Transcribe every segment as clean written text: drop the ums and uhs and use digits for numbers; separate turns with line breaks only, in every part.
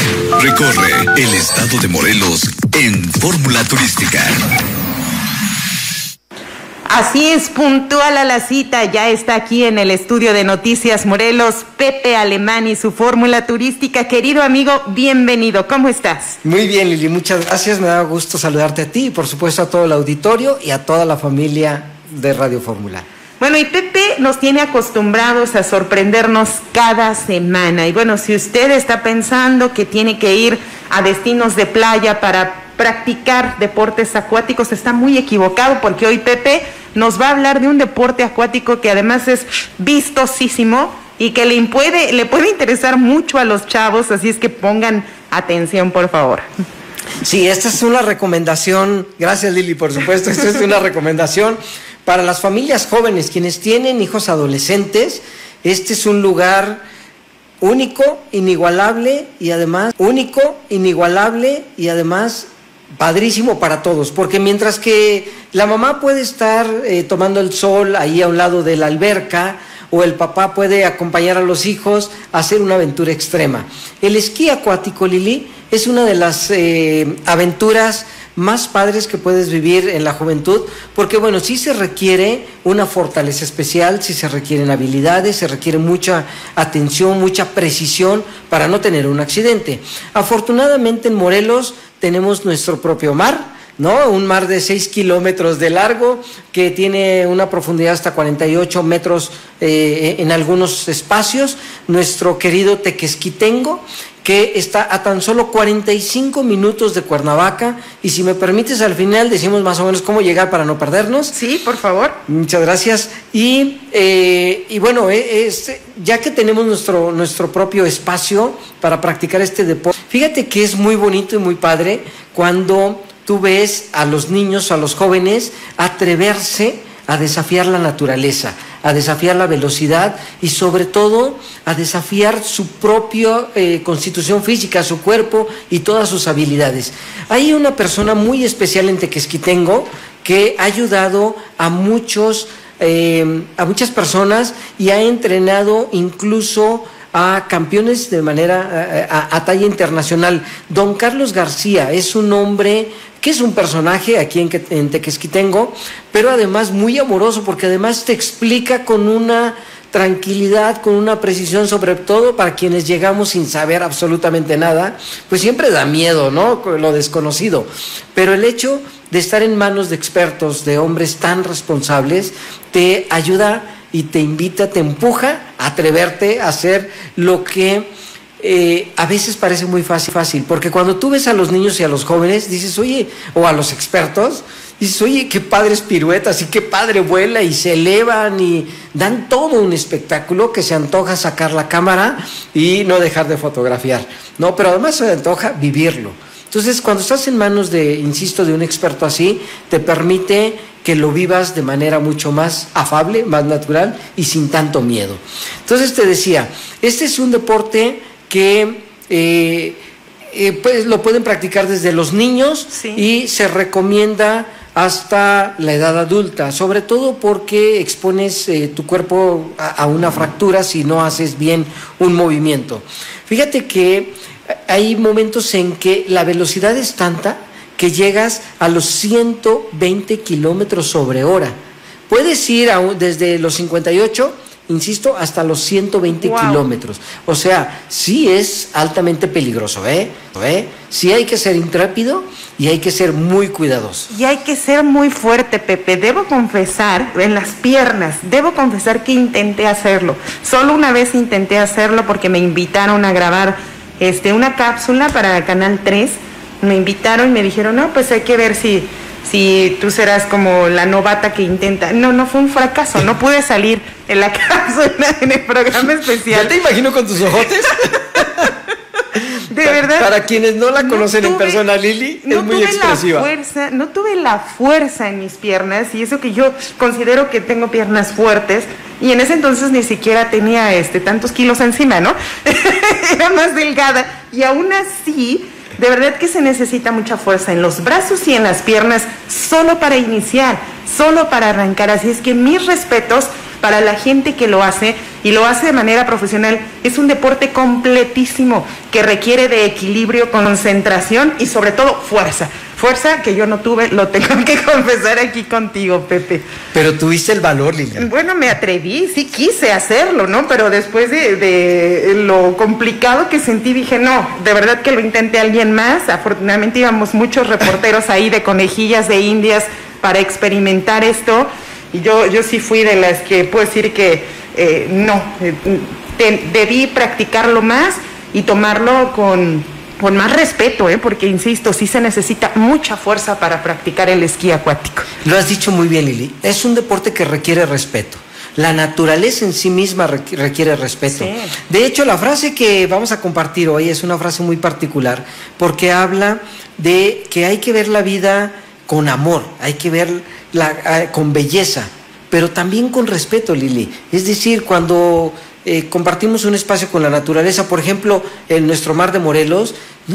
Recorre el estado de Morelos en Fórmula Turística.
Así es, puntual a la cita, ya está aquí en el estudio de Noticias Morelos, Pepe Alemán y su Fórmula Turística. Querido amigo, bienvenido, ¿cómo estás?
Muy bien, Lili, muchas gracias, me da gusto saludarte a ti y por supuesto a todo el auditorio y a toda la familia de Radio Fórmula.
Bueno, y Pepe nos tiene acostumbrados a sorprendernos cada semana. Y bueno, si usted está pensando que tiene que ir a destinos de playa para practicar deportes acuáticos, está muy equivocado, porque hoy Pepe nos va a hablar de un deporte acuático que además es vistosísimo y que le puede interesar mucho a los chavos, así es que pongan atención, por favor.
Sí, esta es una recomendación, gracias Lili, por supuesto, esta es una recomendación para las familias jóvenes, quienes tienen hijos adolescentes. Este es un lugar único, inigualable y además padrísimo para todos, porque mientras que la mamá puede estar tomando el sol ahí a un lado de la alberca, o el papá puede acompañar a los hijos a hacer una aventura extrema. El esquí acuático, Lili, es una de las aventuras más padres que puedes vivir en la juventud, porque bueno, sí se requiere una fortaleza especial, sí se requieren habilidades, se requiere mucha atención, mucha precisión para no tener un accidente. Afortunadamente en Morelos tenemos nuestro propio mar, ¿no? Un mar de 6 kilómetros de largo que tiene una profundidad hasta 48 metros en algunos espacios. Nuestro querido Tequesquitengo, que está a tan solo 45 minutos de Cuernavaca. Y si me permites, al final decimos más o menos cómo llegar para no perdernos.
Sí, por favor.
Muchas gracias. Y bueno, ya que tenemos nuestro propio espacio para practicar este deporte, fíjate que es muy bonito y muy padre cuando tú ves a los niños, a los jóvenes, atreverse a desafiar la naturaleza, a desafiar la velocidad y sobre todo a desafiar su propia constitución física, su cuerpo y todas sus habilidades. Hay una persona muy especial en Tequesquitengo que ha ayudado a muchas personas y ha entrenado incluso a campeones de manera a talla internacional. Don Carlos García es un hombre que es un personaje aquí en Tequesquitengo, pero además muy amoroso, porque además te explica con una tranquilidad, con una precisión, sobre todo para quienes llegamos sin saber absolutamente nada, pues siempre da miedo, ¿no? Lo desconocido, pero el hecho de estar en manos de expertos, de hombres tan responsables, te ayuda y te invita, te empuja a atreverte a hacer lo que a veces parece muy fácil, porque cuando tú ves a los niños y a los jóvenes, dices, oye, o a los expertos, dices, oye, qué padres piruetas y qué padre vuela y se elevan y dan todo un espectáculo que se antoja sacar la cámara y no dejar de fotografiar, ¿no? Pero además se antoja vivirlo. Entonces, cuando estás en manos de un experto así, te permite que lo vivas de manera mucho más afable, más natural y sin tanto miedo. Entonces te decía, este es un deporte que pues lo pueden practicar desde los niños, sí, y se recomienda hasta la edad adulta, sobre todo porque expones tu cuerpo a una fractura si no haces bien un movimiento. Fíjate que hay momentos en que la velocidad es tanta que llegas a los 120 kilómetros sobre hora. Puedes ir desde los 58, insisto, hasta los 120 kilómetros. O sea, sí es altamente peligroso, Sí hay que ser intrépido y hay que ser muy cuidadoso.
Y hay que ser muy fuerte, Pepe. Debo confesar, en las piernas, que intenté hacerlo. Solo una vez intenté hacerlo porque me invitaron a grabar una cápsula para Canal 3. Me invitaron y me dijeron, no, pues hay que ver si tú serás como la novata que intenta. No fue un fracaso, no pude salir en la cápsula, en el programa especial.
¿Ya te imagino con tus ojotes?
De verdad.
Para quienes no la conocen en persona, Lili, es muy expresiva.
No tuve la fuerza en mis piernas, y eso que yo considero que tengo piernas fuertes, y en ese entonces ni siquiera tenía tantos kilos encima, ¿no? Era más delgada, y aún así, de verdad que se necesita mucha fuerza en los brazos y en las piernas, solo para iniciar, solo para arrancar. Así es que mis respetos para la gente que lo hace, y lo hace de manera profesional. Es un deporte completísimo que requiere de equilibrio, concentración y sobre todo fuerza. Fuerza que yo no tuve, lo tengo que confesar aquí contigo, Pepe.
Pero tuviste el valor, Lilian.
Bueno, me atreví, sí quise hacerlo, ¿no? Pero después de lo complicado que sentí, dije, no, de verdad que lo intenté alguien más. Afortunadamente íbamos muchos reporteros ahí de conejillas de indias para experimentar esto. Y yo sí fui de las que puedo decir que debí practicarlo más y tomarlo con más respeto, porque insisto, sí se necesita mucha fuerza para practicar el esquí acuático.
Lo has dicho muy bien, Lili. Es un deporte que requiere respeto. La naturaleza en sí misma requiere respeto.
Sí.
De hecho, la frase que vamos a compartir hoy es una frase muy particular porque habla de que hay que ver la vida con amor, hay que verla con belleza, pero también con respeto, Lili. Es decir, cuando compartimos un espacio con la naturaleza, por ejemplo, en nuestro mar de Morelos,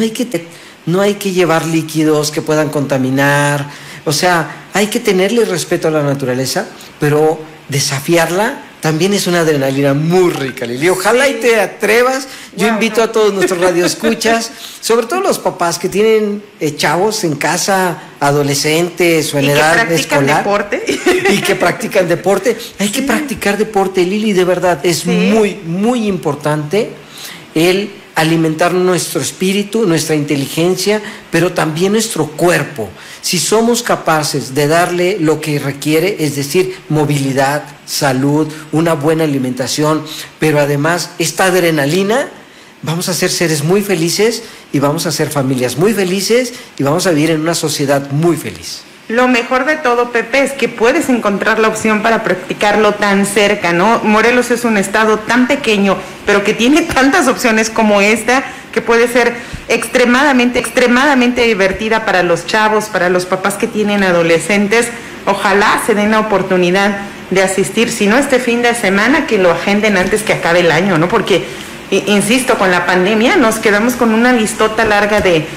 no hay que llevar líquidos que puedan contaminar. O sea, hay que tenerle respeto a la naturaleza, pero desafiarla también es una adrenalina muy rica, Lili. Ojalá y te atrevas. Yo invito a todos nuestros radioescuchas, sobre todo los papás que tienen chavos en casa, adolescentes o en edad escolar. Y que practican deporte. Hay que practicar deporte, Lili, de verdad. Es muy, muy importante el alimentar nuestro espíritu, nuestra inteligencia, pero también nuestro cuerpo. Si somos capaces de darle lo que requiere, es decir, movilidad, salud, una buena alimentación, pero además esta adrenalina, vamos a ser seres muy felices y vamos a ser familias muy felices y vamos a vivir en una sociedad muy feliz.
Lo mejor de todo, Pepe, es que puedes encontrar la opción para practicarlo tan cerca, ¿no? Morelos es un estado tan pequeño, pero que tiene tantas opciones como esta, que puede ser extremadamente divertida para los chavos, para los papás que tienen adolescentes. Ojalá se den la oportunidad de asistir, si no este fin de semana, que lo agenden antes que acabe el año, ¿no? Porque, insisto, con la pandemia nos quedamos con una listota larga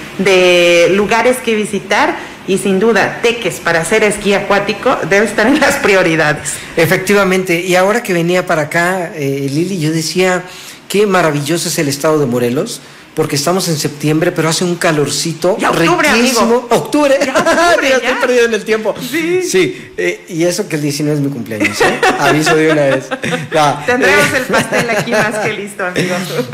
de lugares que visitar. Y sin duda, Teques para hacer esquí acuático debe estar en las prioridades.
Efectivamente, y ahora que venía para acá, Lili, yo decía, qué maravilloso es el estado de Morelos, porque estamos en septiembre, pero hace un calorcito
ya octubre,
riquísimo.
Amigo.
¡Octubre!
Ya octubre,
ya estoy perdido en el tiempo.
Sí.
Y eso que el 19 es mi cumpleaños, aviso de una vez.
Tendremos el pastel aquí más que listo, amigo.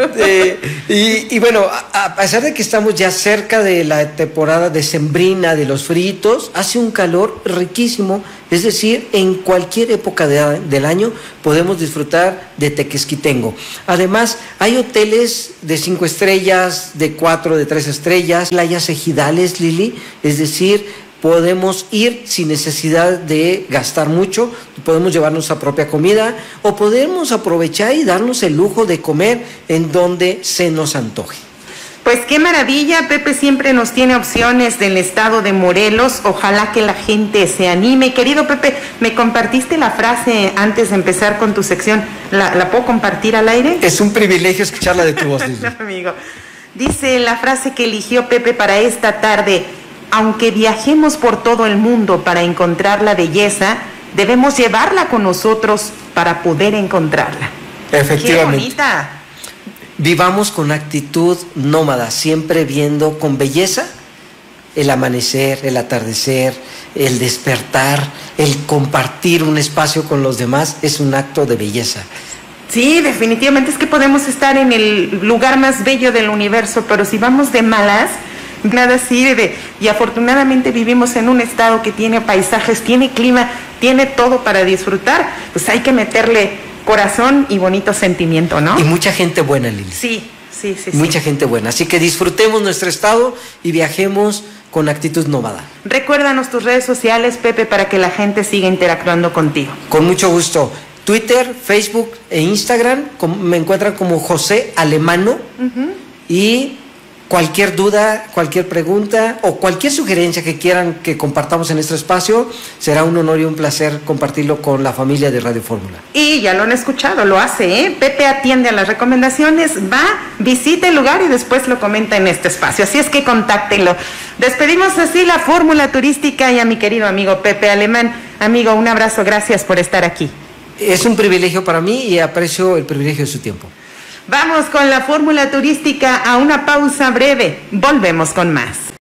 Y bueno, a pesar de que estamos ya cerca de la temporada decembrina de los fritos, hace un calor riquísimo. Es decir, en cualquier época del año podemos disfrutar de Tequesquitengo. Además, hay hoteles de 5 estrellas, de 4, de 3 estrellas, playas ejidales, Lili, es decir, podemos ir sin necesidad de gastar mucho, podemos llevar nuestra propia comida o podemos aprovechar y darnos el lujo de comer en donde se nos antoje.
Pues qué maravilla, Pepe siempre nos tiene opciones del estado de Morelos, ojalá que la gente se anime. Querido Pepe, me compartiste la frase antes de empezar con tu sección, ¿la puedo compartir al aire?
Es un privilegio escucharla de tu voz, Lili.
Amigo, dice la frase que eligió Pepe para esta tarde: aunque viajemos por todo el mundo para encontrar la belleza, debemos llevarla con nosotros para poder encontrarla.
Efectivamente.
¡Qué bonita!
Vivamos con actitud nómada, siempre viendo con belleza el amanecer, el atardecer, el despertar, el compartir un espacio con los demás, es un acto de belleza.
Sí, definitivamente es que podemos estar en el lugar más bello del universo, pero si vamos de malas, nada sirve. Y afortunadamente vivimos en un estado que tiene paisajes, tiene clima, tiene todo para disfrutar, pues hay que meterle corazón y bonito sentimiento, ¿no?
Y mucha gente buena, Lili.
Sí.
Mucha gente buena. Así que disfrutemos nuestro estado y viajemos con actitud nómada.
Recuérdanos tus redes sociales, Pepe, para que la gente siga interactuando contigo.
Con mucho gusto. Twitter, Facebook e Instagram me encuentran como José Alemano. Y cualquier duda, cualquier pregunta o cualquier sugerencia que quieran que compartamos en este espacio, será un honor y un placer compartirlo con la familia de Radio Fórmula.
Y ya lo han escuchado, lo hace, ¿eh? Pepe atiende a las recomendaciones, va, visita el lugar y después lo comenta en este espacio. Así es que contáctenlo. Despedimos así la Fórmula Turística y a mi querido amigo Pepe Alemán. Amigo, un abrazo, gracias por estar aquí.
Es un privilegio para mí y aprecio el privilegio de su tiempo.
Vamos con la fórmula turística a una pausa breve. Volvemos con más.